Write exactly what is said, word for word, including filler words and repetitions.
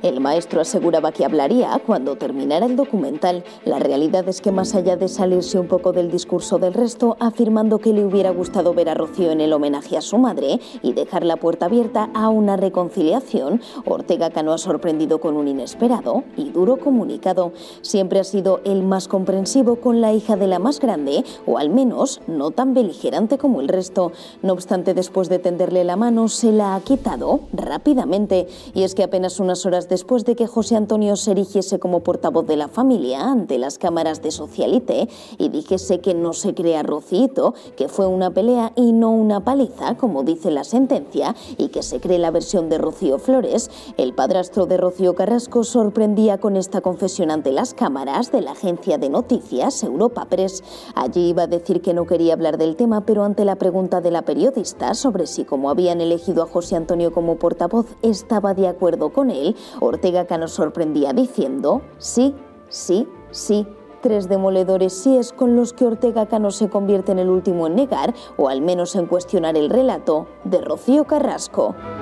El maestro aseguraba que hablaría cuando terminara el documental. La realidad es que más allá de salirse un poco del discurso del resto, afirmando que le hubiera gustado ver a Rocío en el homenaje a su madre y dejar la puerta abierta a una reconciliación, Ortega Cano ha sorprendido con un inesperado y duro comunicado. Siempre ha sido el más comprensivo con la hija de la más grande, o al menos no tan beligerante como el resto. No obstante, después de tenderle la mano, se la ha quitado rápidamente. Y es que apenas unas horas después de que José Antonio se erigiese como portavoz de la familia ante las cámaras de Socialite y dijese que no se crea Rocito, que fue una pelea y no una paliza, como dice la sentencia, y que se cree la versión de Rocío Flores, el padrastro de Rocío Carrasco sorprendía con esta confesión ante las cámaras de la agencia de noticias Europa Press. Allí iba a decir que no quería hablar del tema, pero ante la pregunta de la periodista sobre si, como habían elegido a José Antonio como portavoz, estaba de acuerdo con él, Ortega Cano sorprendía diciendo sí, sí, sí. Tres demoledores síes con los que Ortega Cano se convierte en el último en negar, o al menos en cuestionar el relato de Rocío Carrasco.